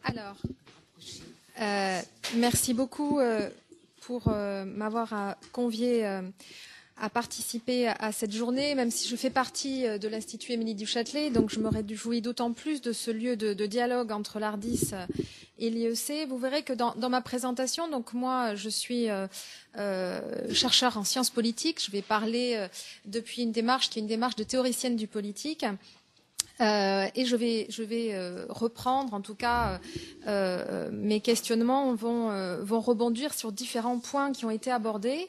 Alors, merci beaucoup pour m'avoir conviée à participer à cette journée, même si je fais partie de l'Institut Émilie du Châtelet, donc je me réjouis d'autant plus de ce lieu de dialogue entre l'ARDIS et l'IEC. Vous verrez que dans ma présentation, donc moi je suis chercheur en sciences politiques, je vais parler depuis une démarche qui est une démarche de théoricienne du politique. Et je vais reprendre, en tout cas, mes questionnements vont rebondir sur différents points qui ont été abordés.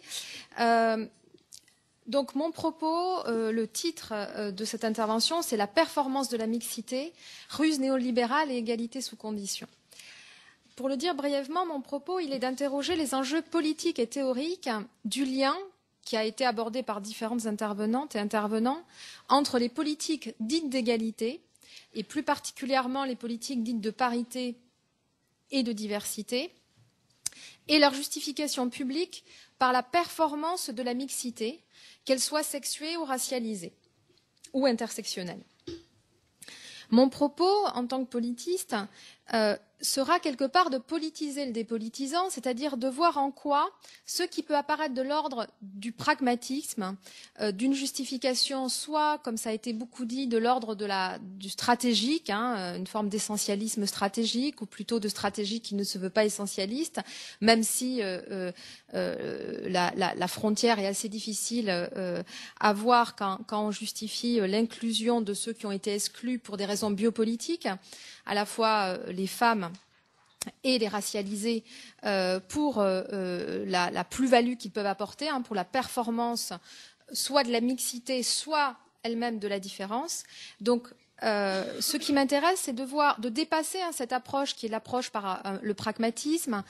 Donc mon propos, le titre de cette intervention, c'est la performance de la mixité, ruse néolibérale et égalité sous conditions. Pour le dire brièvement, mon propos, il est d'interroger les enjeux politiques et théoriques du lien qui a été abordé par différentes intervenantes et intervenants entre les politiques dites d'égalité et plus particulièrement les politiques dites de parité et de diversité et leur justification publique par la performance de la mixité, qu'elle soit sexuée ou racialisée ou intersectionnelle. Mon propos en tant que politiste sera quelque part de politiser le dépolitisant, c'est-à-dire de voir en quoi ce qui peut apparaître de l'ordre du pragmatisme, d'une justification, soit, comme ça a été beaucoup dit, de l'ordre du stratégique, une forme d'essentialisme stratégique, ou plutôt de stratégie qui ne se veut pas essentialiste, même si la frontière est assez difficile à voir quand on justifie l'inclusion de ceux qui ont été exclus pour des raisons biopolitiques, à la fois les femmes et les racialisés pour la plus-value qu'ils peuvent apporter, pour la performance soit de la mixité, soit elle-même de la différence. Donc, ce qui m'intéresse, c'est de dépasser cette approche qui est l'approche par le pragmatisme,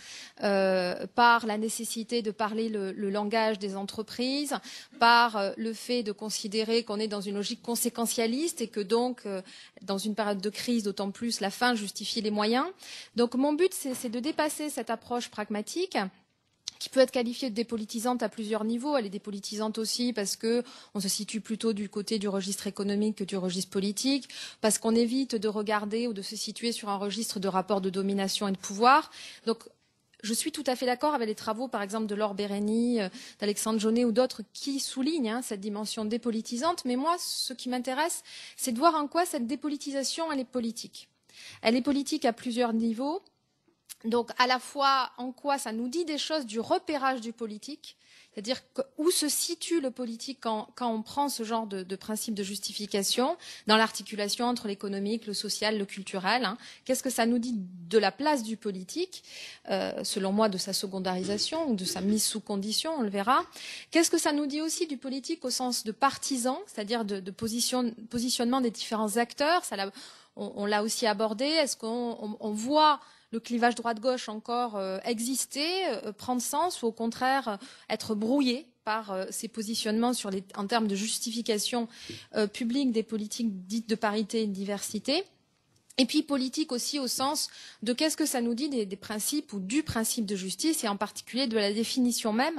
par la nécessité de parler le langage des entreprises, par le fait de considérer qu'on est dans une logique conséquentialiste et que donc, dans une période de crise, d'autant plus, la fin justifie les moyens. Donc mon but, c'est de dépasser cette approche pragmatique qui peut être qualifiée de dépolitisante à plusieurs niveaux. Elle est dépolitisante aussi parce qu'on se situe plutôt du côté du registre économique que du registre politique, parce qu'on évite de regarder ou de se situer sur un registre de rapports de domination et de pouvoir. Donc, je suis tout à fait d'accord avec les travaux, par exemple, de Laure Bérény, d'Alexandre Jaunet ou d'autres qui soulignent cette dimension dépolitisante. Mais moi, ce qui m'intéresse, c'est de voir en quoi cette dépolitisation, elle est politique. Elle est politique à plusieurs niveaux. Donc, à la fois, en quoi ça nous dit des choses du repérage du politique, c'est-à-dire où se situe le politique quand on prend ce genre de principe de justification dans l'articulation entre l'économique, le social, le culturel. Qu'est-ce que ça nous dit de la place du politique, selon moi, de sa secondarisation ou de sa mise sous condition, on le verra. Qu'est-ce que ça nous dit aussi du politique au sens de partisan, c'est-à-dire de positionnement des différents acteurs. On l'a aussi abordé. Est-ce qu'on voit le clivage droite-gauche encore exister, prendre sens ou au contraire être brouillé par ces positionnements en termes de justification publique des politiques dites de parité et de diversité. Et puis politique aussi au sens de qu'est-ce que ça nous dit des principes ou du principe de justice et en particulier de la définition même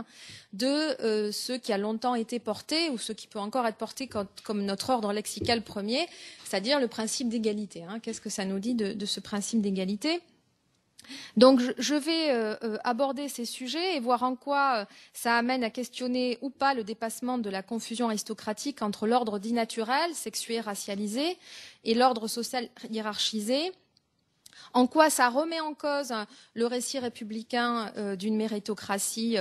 de ce qui a longtemps été porté ou ce qui peut encore être porté comme notre ordre lexical premier, c'est-à-dire le principe d'égalité. Qu'est-ce que ça nous dit de ce principe d'égalité ? Donc je vais aborder ces sujets et voir en quoi ça amène à questionner ou pas le dépassement de la confusion aristocratique entre l'ordre dit naturel, sexué, racialisé, et l'ordre social hiérarchisé. En quoi ça remet en cause le récit républicain d'une méritocratie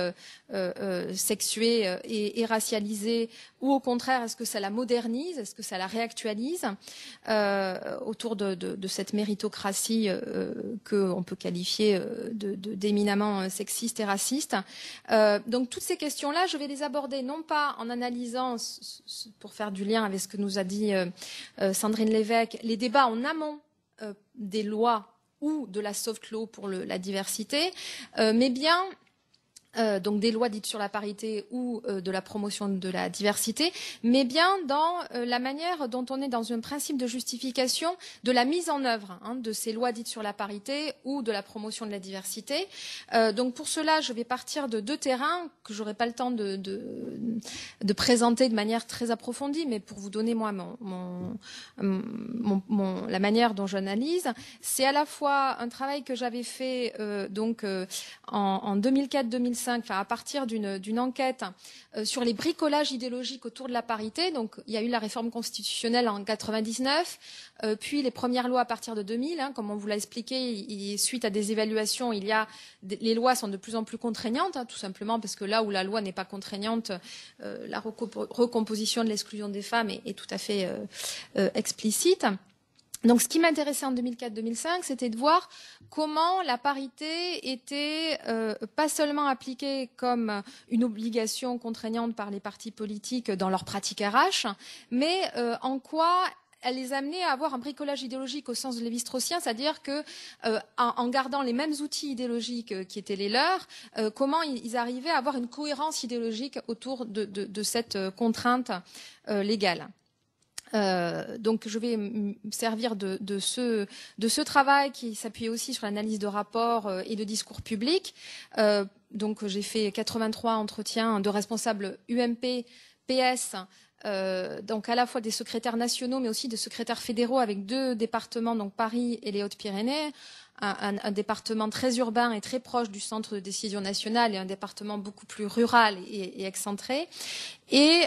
sexuée et racialisée, ou au contraire, est-ce que ça la modernise, est-ce que ça la réactualise autour de cette méritocratie qu'on peut qualifier d'éminemment sexiste et raciste. Donc toutes ces questions-là, je vais les aborder non pas en analysant, pour faire du lien avec ce que nous a dit Sandrine Lévesque, les débats en amont des lois ou de la soft law pour la diversité, mais bien donc des lois dites sur la parité ou de la promotion de la diversité, mais bien dans la manière dont on est dans un principe de justification de la mise en œuvre de ces lois dites sur la parité ou de la promotion de la diversité. Donc pour cela, je vais partir de deux terrains que j'aurai pas le temps de présenter de manière très approfondie, mais pour vous donner moi la manière dont j'analyse. C'est à la fois un travail que j'avais fait en 2004-2005, enfin, à partir d'une enquête sur les bricolages idéologiques autour de la parité. Donc, il y a eu la réforme constitutionnelle en 99, puis les premières lois à partir de 2000. Comme on vous l'a expliqué, suite à des évaluations, les lois sont de plus en plus contraignantes, tout simplement parce que là où la loi n'est pas contraignante, la recomposition de l'exclusion des femmes est tout à fait explicite. Donc, ce qui m'intéressait en 2004-2005, c'était de voir comment la parité était pas seulement appliquée comme une obligation contraignante par les partis politiques dans leur pratique RH, mais en quoi elle les amenait à avoir un bricolage idéologique au sens de Lévi-Straussien, c'est-à-dire que en gardant les mêmes outils idéologiques qui étaient les leurs, comment ils arrivaient à avoir une cohérence idéologique autour de cette contrainte légale. Donc je vais me servir de ce travail qui s'appuie aussi sur l'analyse de rapports et de discours publics. Donc j'ai fait 83 entretiens de responsables UMP, PS, donc à la fois des secrétaires nationaux mais aussi des secrétaires fédéraux avec deux départements, donc Paris et les Hautes-Pyrénées. Un département très urbain et très proche du centre de décision nationale et un département beaucoup plus rural et excentré. Et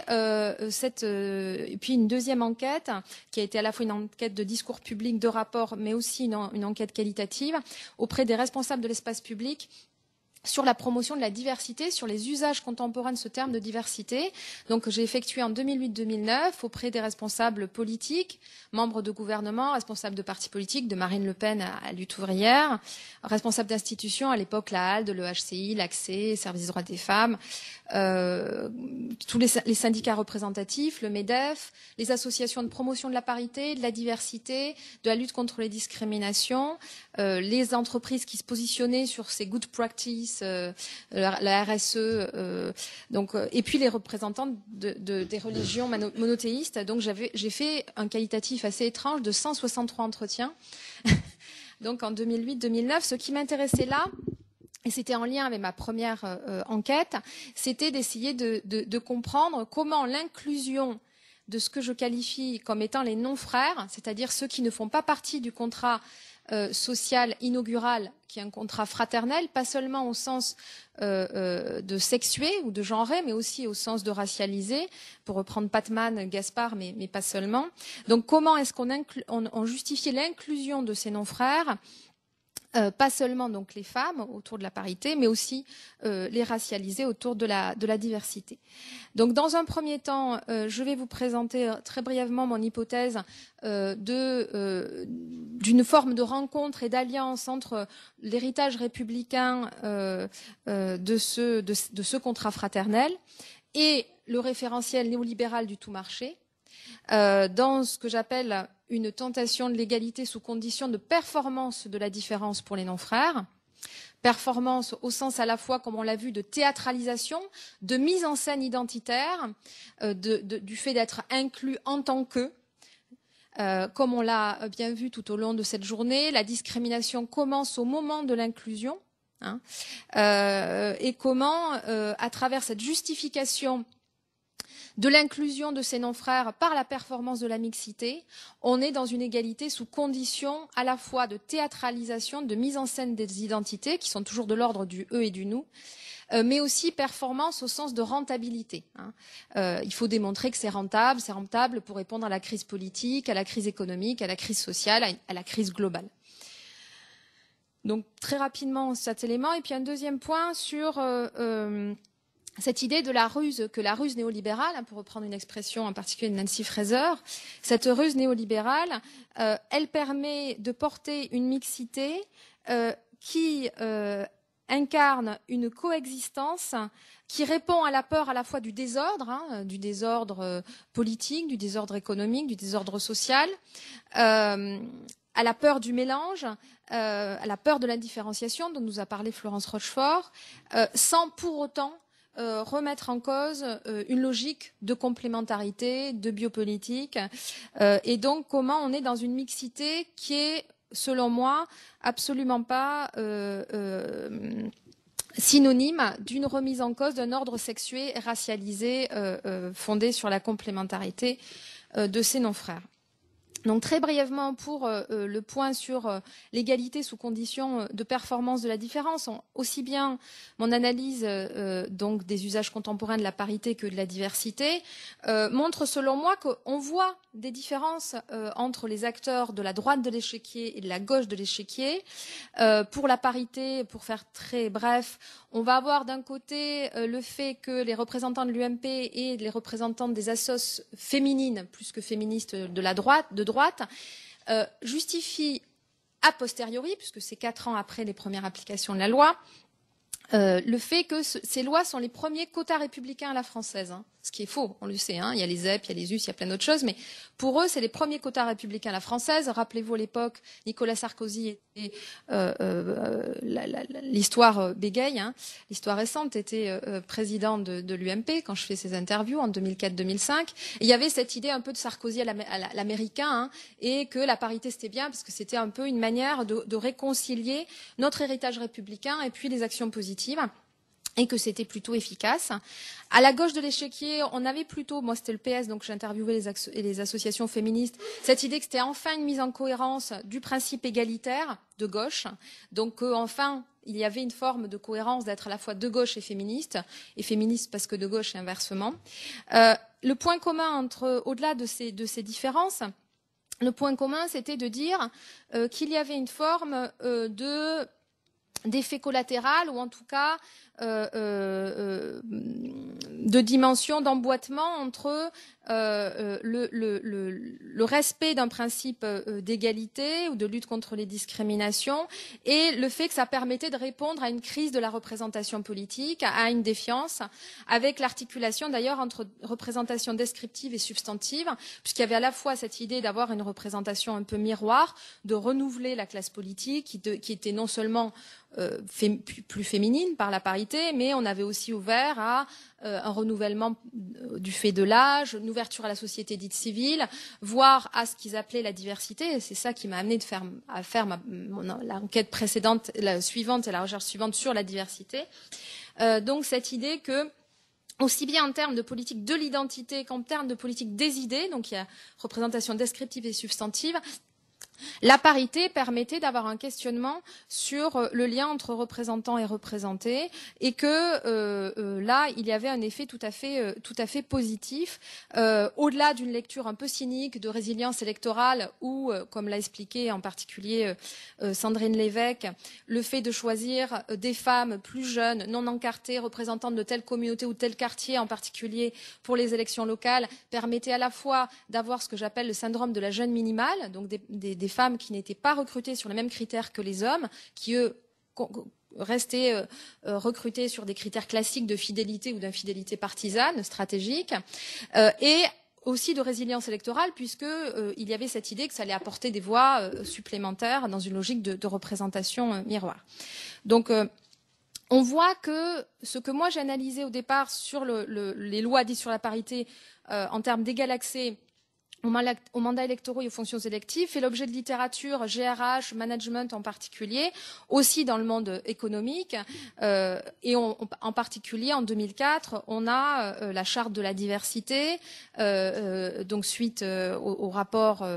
puis une deuxième enquête qui a été à la fois une enquête de discours public, de rapport, mais aussi une enquête qualitative auprès des responsables de l'espace public sur la promotion de la diversité, sur les usages contemporains de ce terme de diversité. Donc j'ai effectué en 2008-2009 auprès des responsables politiques, membres de gouvernement, responsables de partis politiques, de Marine Le Pen à Lutte ouvrière, responsables d'institutions, à l'époque la HALDE, le HCI, l'Accès, Service des droits des femmes, tous les syndicats représentatifs, le MEDEF, les associations de promotion de la parité, de la diversité, de la lutte contre les discriminations, les entreprises qui se positionnaient sur ces good practices, la RSE, et puis les représentants des religions monothéistes. Donc j'ai fait un qualitatif assez étrange de 163 entretiens. Donc en 2008-2009, ce qui m'intéressait là, et c'était en lien avec ma première enquête, c'était d'essayer de comprendre comment l'inclusion de ce que je qualifie comme étant les non-frères, c'est-à-dire ceux qui ne font pas partie du contrat social inaugural, qui est un contrat fraternel, pas seulement au sens de sexué ou de genré, mais aussi au sens de racialisé, pour reprendre Patman, Gaspard, mais pas seulement. Donc comment est-ce qu'on justifiait l'inclusion de ces non-frères, pas seulement donc les femmes autour de la parité, mais aussi les racialisés autour de la diversité. Donc dans un premier temps, je vais vous présenter très brièvement mon hypothèse d'une forme de rencontre et d'alliance entre l'héritage républicain de ce contrat fraternel et le référentiel néolibéral du tout marché, dans ce que j'appelle une tentation de l'égalité sous condition de performance de la différence pour les non-frères. Performance au sens à la fois, comme on l'a vu, de théâtralisation, de mise en scène identitaire, du fait d'être inclus en tant que. Comme on l'a bien vu tout au long de cette journée, la discrimination commence au moment de l'inclusion, et comment, à travers cette justification de l'inclusion de ces non-frères par la performance de la mixité, on est dans une égalité sous condition à la fois de théâtralisation, de mise en scène des identités, qui sont toujours de l'ordre du eux et du nous, mais aussi performance au sens de rentabilité. Il faut démontrer que c'est rentable pour répondre à la crise politique, à la crise économique, à la crise sociale, à la crise globale. Donc très rapidement cet élément. Et puis un deuxième point sur cette idée de la ruse néolibérale, pour reprendre une expression en particulier de Nancy Fraser, cette ruse néolibérale, elle permet de porter une mixité qui incarne une coexistence qui répond à la peur à la fois du désordre politique, du désordre économique, du désordre social, à la peur du mélange, à la peur de l'indifférenciation dont nous a parlé Florence Rochefort, sans pour autant remettre en cause une logique de complémentarité, de biopolitique, et donc comment on est dans une mixité qui est, selon moi, absolument pas synonyme d'une remise en cause d'un ordre sexué et racialisé fondé sur la complémentarité de ses non-frères. Donc très brièvement pour le point sur l'égalité sous condition de performance de la différence, aussi bien mon analyse donc des usages contemporains de la parité que de la diversité montre selon moi qu'on voit des différences entre les acteurs de la droite de l'échiquier et de la gauche de l'échiquier. Pour la parité, pour faire très bref, on va avoir d'un côté le fait que les représentants de l'UMP et les représentants des assos féminines, plus que féministes de droite, justifient a posteriori, puisque c'est 4 ans après les premières applications de la loi, le fait que ces lois sont les premiers quotas républicains à la française, hein, ce qui est faux, on le sait. Hein, il y a les ZEP, il y a les US, il y a plein d'autres choses, mais pour eux, c'est les premiers quotas républicains à la française. Rappelez-vous à l'époque, Nicolas Sarkozy et l'histoire bégaye, hein, l'histoire récente, était président de l'UMP quand je fais ces interviews en 2004-2005. Il y avait cette idée un peu de Sarkozy à l'américain, hein, et que la parité c'était bien parce que c'était un peu une manière de réconcilier notre héritage républicain et puis les actions positives, et que c'était plutôt efficace. À la gauche de l'échiquier, on avait plutôt, moi c'était le PS, donc j'ai interviewé les associations féministes, cette idée que c'était enfin une mise en cohérence du principe égalitaire de gauche, donc enfin il y avait une forme de cohérence d'être à la fois de gauche et féministe parce que de gauche et inversement. Le point commun au-delà de ces différences, le point commun c'était de dire qu'il y avait une forme d'effet collatéral, ou en tout cas de dimension d'emboîtement entre le respect d'un principe d'égalité ou de lutte contre les discriminations et le fait que ça permettait de répondre à une crise de la représentation politique, à une défiance, avec l'articulation d'ailleurs entre représentation descriptive et substantive, puisqu'il y avait à la fois cette idée d'avoir une représentation un peu miroir, de renouveler la classe politique qui était non seulement plus féminine par la parité, mais on avait aussi ouvert à un renouvellement du fait de l'âge, une ouverture à la société dite civile, voire à ce qu'ils appelaient la diversité. Et c'est ça qui m'a amené à faire l'enquête précédente, la suivante et la recherche suivante sur la diversité. Donc cette idée que aussi bien en termes de politique de l'identité qu'en termes de politique des idées, donc il y a représentation descriptive et substantive, la parité permettait d'avoir un questionnement sur le lien entre représentants et représentés, et que là, il y avait un effet tout à fait positif, au-delà d'une lecture un peu cynique de résilience électorale, où, comme l'a expliqué en particulier Sandrine Lévesque, le fait de choisir des femmes plus jeunes, non encartées, représentantes de telle communauté ou tel quartier, en particulier pour les élections locales, permettait à la fois d'avoir ce que j'appelle le syndrome de la jeune minimale, donc des femmes qui n'étaient pas recrutées sur les mêmes critères que les hommes, qui, eux, restaient recrutées sur des critères classiques de fidélité ou d'infidélité partisane, stratégique, et aussi de résilience électorale, puisqu'il y avait cette idée que ça allait apporter des voix supplémentaires dans une logique de représentation miroir. Donc, on voit que ce que moi j'ai analysé au départ sur les lois dites sur la parité en termes d'égal accès aux mandats électoraux et aux fonctions électives fait l'objet de littérature GRH, management en particulier, aussi dans le monde économique. Et en particulier, en 2004, on a la charte de la diversité, donc suite au rapport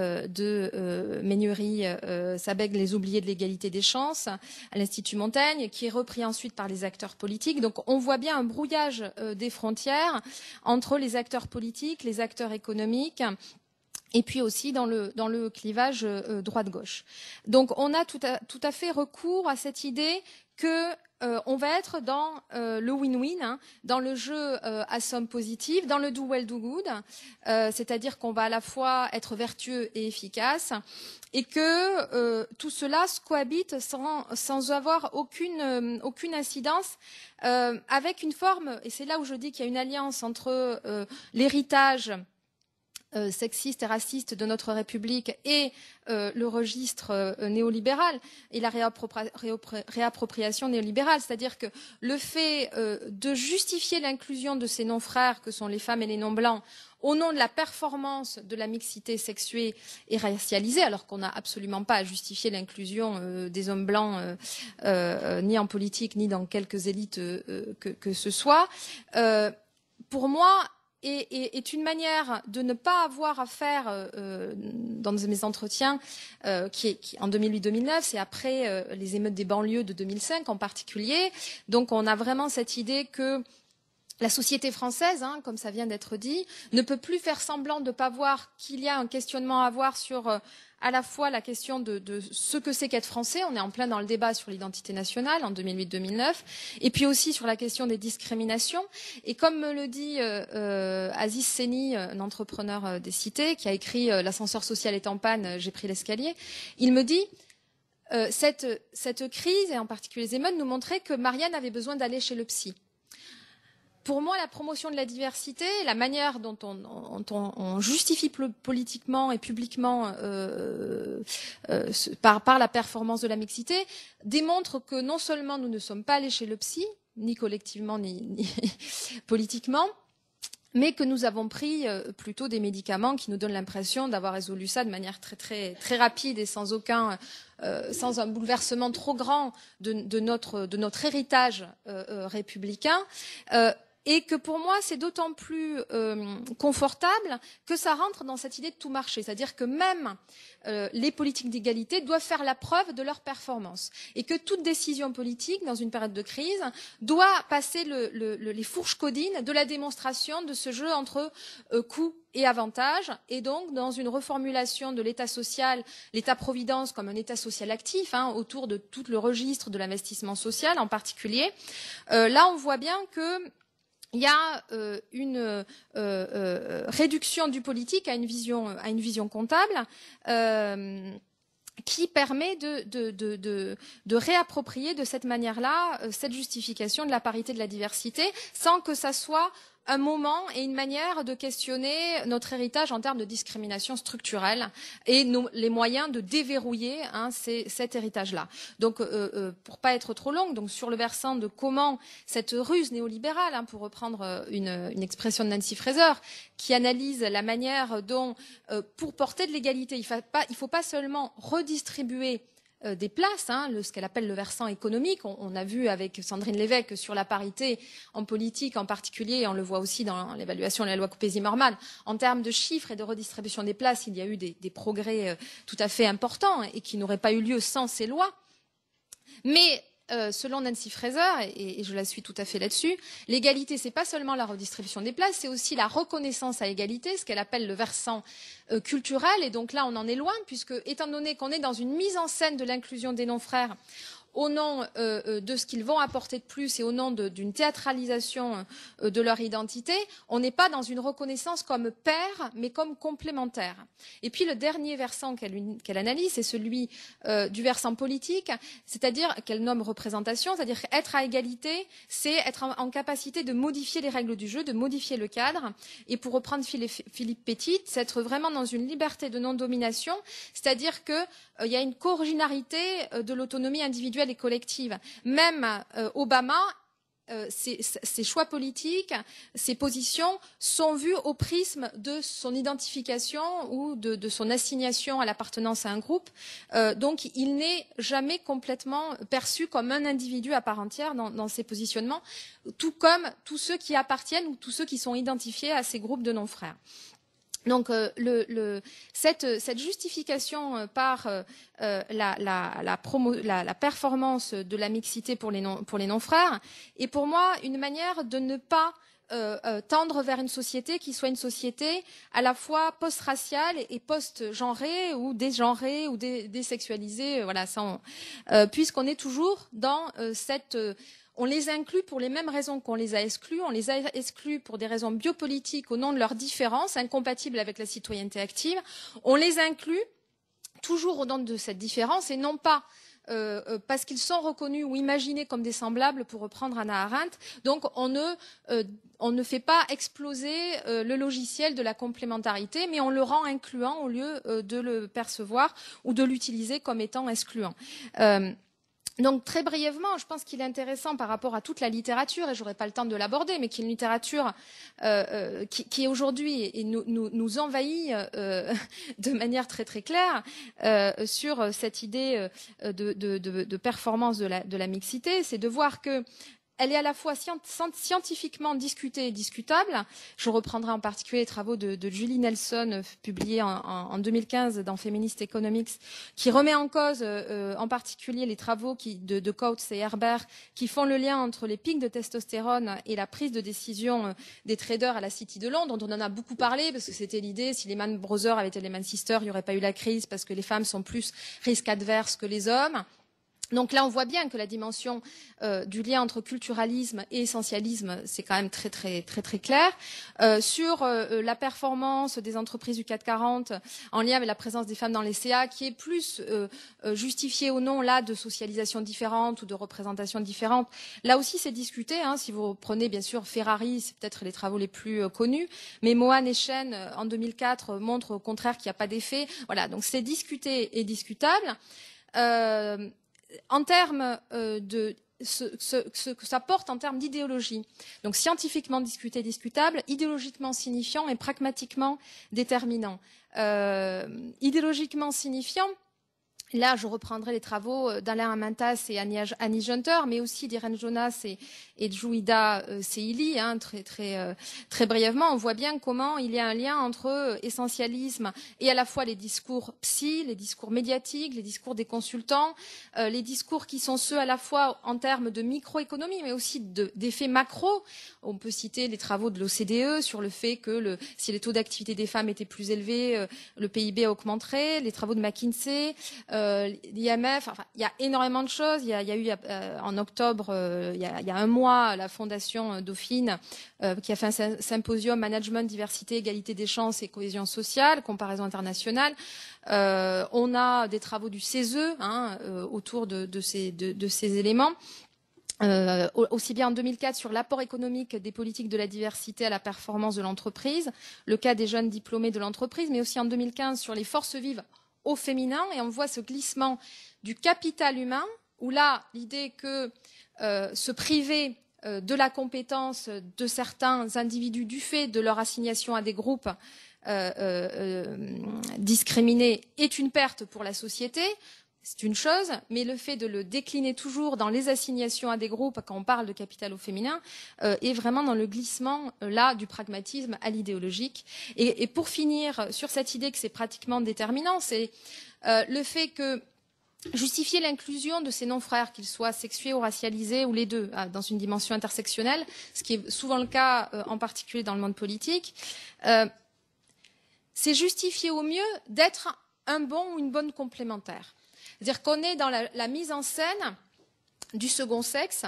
de Ménury, Sabeg, les oubliés de l'égalité des chances, à l'Institut Montaigne, qui est repris ensuite par les acteurs politiques. Donc on voit bien un brouillage des frontières entre les acteurs politiques, les acteurs économiques, et puis aussi dans le clivage droite-gauche. Donc on a tout à fait recours à cette idée que on va être dans le win-win, hein, dans le jeu à somme positive, dans le do well, do good, c'est-à-dire qu'on va à la fois être vertueux et efficace, et que tout cela se cohabite sans avoir aucune incidence, avec une forme, et c'est là où je dis qu'il y a une alliance entre l'héritage sexiste et raciste de notre République et le registre néolibéral et la réappropriation néolibérale. C'est-à-dire que le fait de justifier l'inclusion de ces non-frères que sont les femmes et les non-blancs au nom de la performance de la mixité sexuée et racialisée, alors qu'on n'a absolument pas à justifier l'inclusion des hommes blancs ni en politique ni dans quelques élites que ce soit, pour moi, est une manière de ne pas avoir à faire, dans mes entretiens, qui en 2008-2009, c'est après les émeutes des banlieues de 2005 en particulier. Donc on a vraiment cette idée que la société française, comme ça vient d'être dit, ne peut plus faire semblant de ne pas voir qu'il y a un questionnement à avoir sur à la fois la question de ce que c'est qu'être français, on est en plein dans le débat sur l'identité nationale en 2008-2009, et puis aussi sur la question des discriminations. Et comme me le dit Aziz Seni, un entrepreneur des cités, qui a écrit L'ascenseur social est en panne, j'ai pris l'escalier, il me dit cette crise, et en particulier les émeutes, nous montrait que Marianne avait besoin d'aller chez le psy. Pour moi, la promotion de la diversité, la manière dont on justifie politiquement et publiquement par la performance de la mixité, démontre que non seulement nous ne sommes pas allés chez le psy, ni collectivement ni politiquement, mais que nous avons pris plutôt des médicaments qui nous donnent l'impression d'avoir résolu ça de manière très rapide et sans un bouleversement trop grand de notre héritage républicain. Et que pour moi, c'est d'autant plus confortable que ça rentre dans cette idée de tout marché. C'est-à-dire que même les politiques d'égalité doivent faire la preuve de leur performance. Et que toute décision politique, dans une période de crise, doit passer les fourches codines de la démonstration de ce jeu entre coûts et avantages. Et donc, dans une reformulation de l'État social, l'État-providence comme un État social actif, autour de tout le registre de l'investissement social en particulier, là, on voit bien que il y a une réduction du politique à une vision comptable qui permet de réapproprier de cette manière-là cette justification de la parité, de la diversité, sans que ça soit un moment et une manière de questionner notre héritage en termes de discrimination structurelle et les moyens de déverrouiller cet héritage-là. Donc, pour pas être trop longue, donc sur le versant de comment cette ruse néolibérale, pour reprendre une expression de Nancy Fraser, qui analyse la manière dont, pour porter de l'égalité, il faut pas seulement redistribuer des places, ce qu'elle appelle le versant économique. On a vu avec Sandrine Lévesque sur la parité en politique en particulier, et on le voit aussi dans l'évaluation de la loi Copé-Zimmermann, en termes de chiffres et de redistribution des places, il y a eu des progrès tout à fait importants et qui n'auraient pas eu lieu sans ces lois. Mais selon Nancy Fraser, et je la suis tout à fait là-dessus, l'égalité, c'est pas seulement la redistribution des places, c'est aussi la reconnaissance à égalité, ce qu'elle appelle le versant culturel. Et donc là, on en est loin, puisque étant donné qu'on est dans une mise en scène de l'inclusion des non-frères, au nom de ce qu'ils vont apporter de plus et au nom d'une théâtralisation de leur identité, on n'est pas dans une reconnaissance comme pair, mais comme complémentaire. Et puis le dernier versant qu'elle analyse, c'est celui du versant politique, c'est-à-dire qu'elle nomme représentation, c'est-à-dire qu'être à égalité, c'est être en capacité de modifier les règles du jeu, de modifier le cadre. Et pour reprendre Philippe Petit, c'est être vraiment dans une liberté de non-domination, c'est-à-dire qu'il y a une co-originalité de l'autonomie individuelle et collective. Même Obama, ses choix politiques, ses positions sont vus au prisme de son identification ou de son assignation à l'appartenance à un groupe. Donc il n'est jamais complètement perçu comme un individu à part entière dans ses positionnements, tout comme tous ceux qui appartiennent ou tous ceux qui sont identifiés à ces groupes de non-frères. Donc cette justification par la performance de la mixité pour les non-frères est pour moi une manière de ne pas tendre vers une société qui soit une société à la fois post-raciale et post-genrée ou désgenrée ou désexualisée, voilà, puisqu'on est toujours dans on les inclut pour les mêmes raisons qu'on les a exclus. On les a exclus pour des raisons biopolitiques au nom de leurs différences, incompatibles avec la citoyenneté active. On les inclut toujours au nom de cette différence et non pas parce qu'ils sont reconnus ou imaginés comme des semblables, pour reprendre Hannah Arendt. Donc on ne fait pas exploser le logiciel de la complémentarité, mais on le rend incluant au lieu de le percevoir ou de l'utiliser comme étant excluant. Donc très brièvement, je pense qu'il est intéressant par rapport à toute la littérature, et j'aurai pas le temps de l'aborder, mais qui est une littérature qui aujourd'hui et nous envahit de manière très très claire sur cette idée de performance de la mixité, c'est de voir que elle est à la fois scientifiquement discutée et discutable. Je reprendrai en particulier les travaux de Julie Nelson, publiés en 2015 dans Feminist Economics, qui remet en cause en particulier les travaux de Coates et Herbert, qui font le lien entre les pics de testostérone et la prise de décision des traders à la City de Londres, dont on en a beaucoup parlé, parce que c'était l'idée, si les Lehman Brothers avaient été les Lehman Sisters, il n'y aurait pas eu la crise, parce que les femmes sont plus risque adverse que les hommes. Donc là, on voit bien que la dimension du lien entre culturalisme et essentialisme, c'est quand même très très très très clair. Sur la performance des entreprises du CAC 40 en lien avec la présence des femmes dans les CA, qui est plus justifiée ou non là de socialisation différente ou de représentation différente. Là aussi, c'est discuté. Si vous prenez bien sûr Ferrari, c'est peut-être les travaux les plus connus, mais Mohan et Chen en 2004 montrent au contraire qu'il n'y a pas d'effet. Voilà, donc c'est discuté et discutable. En termes de ce que ça porte en termes d'idéologie. Donc scientifiquement discuté, discutable, idéologiquement signifiant et pragmatiquement déterminant. Idéologiquement signifiant, là, je reprendrai les travaux d'Alain Amintas et Annie Junter, mais aussi d'Irene Jonas et de Juida Seili, très brièvement. On voit bien comment il y a un lien entre essentialisme et à la fois les discours psy, les discours médiatiques, les discours des consultants, les discours qui sont ceux à la fois en termes de microéconomie, mais aussi d'effets macro. On peut citer les travaux de l'OCDE sur le fait que si les taux d'activité des femmes étaient plus élevés, le PIB augmenterait, les travaux de McKinsey, l'IMF, enfin, il y a énormément de choses. Il y a eu en octobre, il y a un mois, la Fondation Dauphine qui a fait un symposium Management, Diversité, Égalité des chances et Cohésion sociale, comparaison internationale. On a des travaux du CESE autour de ces éléments. Aussi bien en 2004 sur l'apport économique des politiques de la diversité à la performance de l'entreprise, le cas des jeunes diplômés de l'entreprise, mais aussi en 2015 sur les forces vives au féminin, et on voit ce glissement du capital humain, où là, l'idée que se priver de la compétence de certains individus du fait de leur assignation à des groupes discriminés est une perte pour la société. C'est une chose, mais le fait de le décliner toujours dans les assignations à des groupes, quand on parle de capital au féminin, est vraiment dans le glissement là du pragmatisme à l'idéologique. Et pour finir sur cette idée que c'est pratiquement déterminant, c'est le fait que justifier l'inclusion de ces non-frères, qu'ils soient sexués ou racialisés ou les deux, dans une dimension intersectionnelle, ce qui est souvent le cas en particulier dans le monde politique, c'est justifier au mieux d'être un bon ou une bonne complémentaire. C'est-à-dire qu'on est dans la mise en scène du second sexe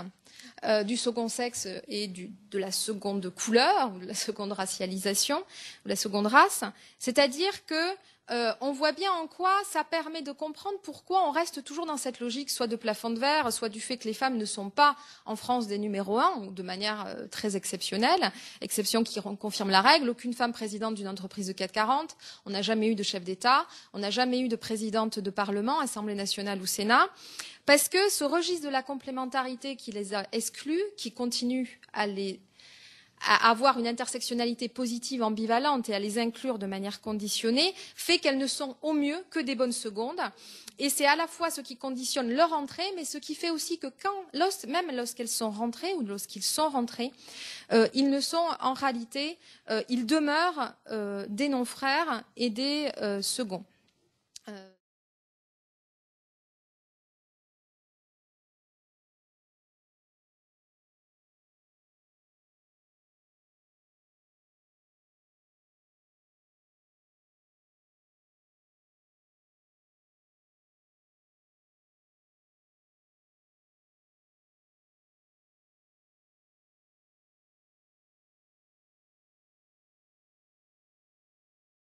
et de la seconde couleur, ou de la seconde racialisation, ou la seconde race. C'est-à-dire que on voit bien en quoi ça permet de comprendre pourquoi on reste toujours dans cette logique, soit de plafond de verre, soit du fait que les femmes ne sont pas en France des numéros 1, ou de manière très exceptionnelle, exception qui confirme la règle. Aucune femme présidente d'une entreprise de CAC 40, on n'a jamais eu de chef d'État, on n'a jamais eu de présidente de Parlement, Assemblée nationale ou Sénat, parce que ce registre de la complémentarité qui les a exclus, qui continue à avoir une intersectionnalité positive ambivalente et à les inclure de manière conditionnée, fait qu'elles ne sont au mieux que des bonnes secondes. Et c'est à la fois ce qui conditionne leur entrée, mais ce qui fait aussi que même lorsqu'elles sont rentrées ou lorsqu'ils sont rentrés, ils ne sont en réalité, ils demeurent des non-frères et des seconds.